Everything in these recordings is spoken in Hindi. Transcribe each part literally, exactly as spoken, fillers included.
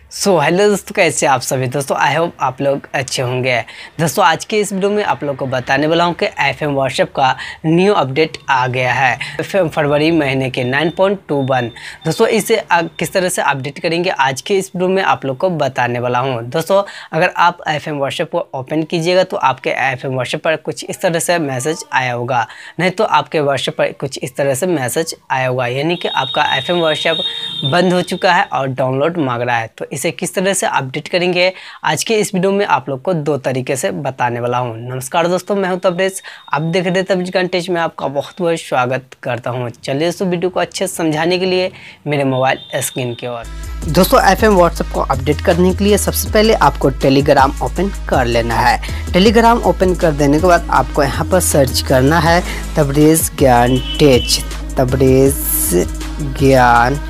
सो so, हेलो दोस्तों, कैसे आप सभी दोस्तों। आई होप आप लोग अच्छे होंगे। दोस्तों आज के इस वीडियो में आप लोग को बताने वाला हूं कि एफएम व्हाट्सएप का न्यू अपडेट आ गया है एफएम फरवरी महीने के नाइन पॉइंट टू वन। दोस्तों इसे किस तरह से अपडेट करेंगे आज के इस वीडियो में आप लोग को बताने वाला हूं। दोस्तों अगर आप एफएम व्हाट्सएप को ओपन कीजिएगा तो आपके एफएम व्हाट्सएप पर कुछ इस तरह से मैसेज आया होगा, नहीं तो आपके व्हाट्सएप पर कुछ इस तरह से मैसेज आया होगा, यानी कि आपका एफएम व्हाट्सएप बंद हो चुका है और डाउनलोड मांग रहा है। तो इसे किस तरह से अपडेट करेंगे आज के इस वीडियो में आप लोग को दो तरीके से बताने वाला हूं। नमस्कार दोस्तों, मैं हूं तबरेज, आप देख रहे हैं तबरेज कंटेंट में आपका बहुत बहुत स्वागत करता हूं। चलिए दोस्तों वीडियो को अच्छे से समझाने के लिए मेरे मोबाइल स्क्रीन की ओर। दोस्तों एफएम व्हाट्सएप को अपडेट करने के लिए सबसे पहले आपको टेलीग्राम ओपन कर लेना है। टेलीग्राम ओपन कर देने के बाद आपको यहाँ पर सर्च करना है तबरेज ज्ञान टेच, तबरेज ज्ञान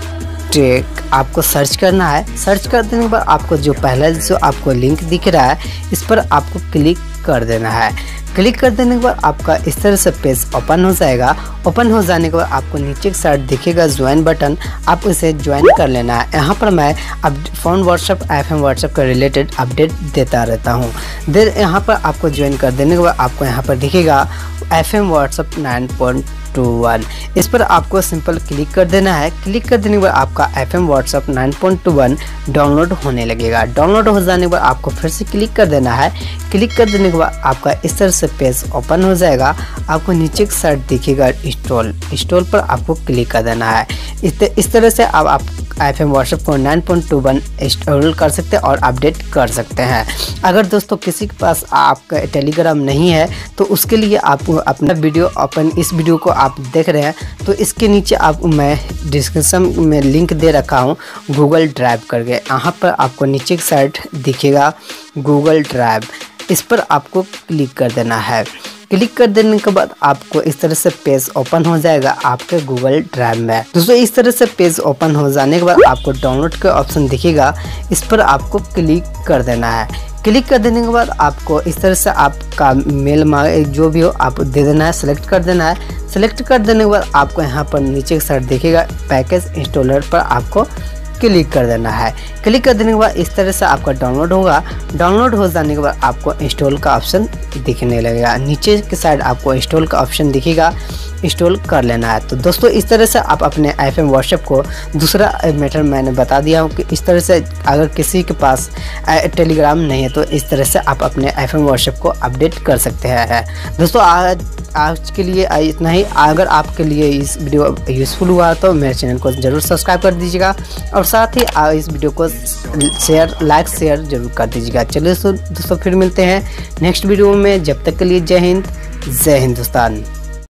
टेक आपको सर्च करना है। सर्च कर देने के बाद आपको जो पहला जो आपको लिंक दिख रहा है इस पर आपको क्लिक कर देना है। क्लिक कर देने के बाद आपका इस तरह से पेज ओपन हो जाएगा। ओपन हो जाने के बाद आपको नीचे की साइड दिखेगा ज्वाइन बटन, आप इसे ज्वाइन कर लेना है। यहाँ पर मैं अब फ़ोन व्हाट्सएप एफएम व्हाट्सएप का रिलेटेड अपडेट देता रहता हूँ। देर यहाँ पर आपको ज्वाइन कर देने के बाद आपको यहाँ पर दिखेगा FM WhatsApp nine point two one, इस पर आपको सिंपल क्लिक कर देना है। क्लिक कर देने के बाद आपका FM WhatsApp nine point two one download होने लगेगा। डाउनलोड हो जाने के बाद आपको फिर से क्लिक कर देना है। क्लिक कर देने के बाद आपका इस तरह से पेज ओपन हो जाएगा। आपको नीचे की साइड दिखेगा इंस्टॉल, इंस्टॉल पर आपको क्लिक कर देना है। इस, इस तरह से अब आप एफएम व्हाट्सएप को nine point two one install कर सकते हैं और अपडेट कर सकते हैं। अगर दोस्तों किसी के पास आपका टेलीग्राम नहीं है तो उसके लिए आप अपना वीडियो ओपन इस वीडियो को आप देख रहे हैं तो इसके नीचे आप मैं डिस्क्रिप्शन में लिंक दे रखा हूं गूगल ड्राइव करके। यहाँ पर आपको नीचे की साइड दिखेगा गूगल ड्राइव, इस पर आपको क्लिक कर देना है। क्लिक कर देने के बाद आपको इस तरह से पेज ओपन हो जाएगा आपके गूगल ड्राइव में। दोस्तों इस तरह से पेज ओपन हो जाने के बाद आपको डाउनलोड का ऑप्शन दिखेगा, इस पर आपको क्लिक कर देना है। क्लिक कर देने के बाद आपको इस तरह से आपका मेल जो भी हो आप दे देना है, सेलेक्ट कर देना है। सेलेक्ट कर देने के बाद आपको यहाँ पर नीचे की साइड दिखेगा पैकेज इंस्टॉलर पर आपको क्लिक कर देना है। क्लिक कर देने के बाद इस तरह से आपका डाउनलोड होगा। डाउनलोड हो जाने के बाद आपको इंस्टॉल का ऑप्शन दिखने लगेगा। नीचे की साइड आपको इंस्टॉल का ऑप्शन दिखेगा, इंस्टॉल कर लेना है। तो दोस्तों इस तरह से आप अपने एफएम व्हाट्सएप को दूसरा मेथड मैंने बता दिया हूँ कि इस तरह से अगर किसी के पास टेलीग्राम नहीं है तो इस तरह से आप अपने एफएम व्हाट्सएप को अपडेट कर सकते हैं। दोस्तों आज आज के लिए इतना ही। अगर आपके लिए इस वीडियो यूज़फुल हुआ तो मेरे चैनल को ज़रूर सब्सक्राइब कर दीजिएगा और साथ ही इस वीडियो को शेयर लाइक शेयर जरूर कर दीजिएगा। चलिए दोस्तों फिर मिलते हैं नेक्स्ट वीडियो में। जब तक के लिए जय हिंद, जय हिंदुस्तान।